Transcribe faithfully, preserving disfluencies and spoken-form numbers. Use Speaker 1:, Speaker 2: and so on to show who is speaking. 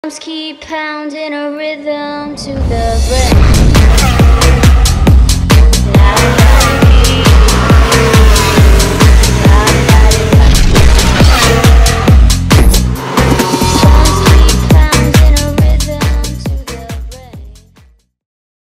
Speaker 1: Drums keep pounding a rhythm to the breath.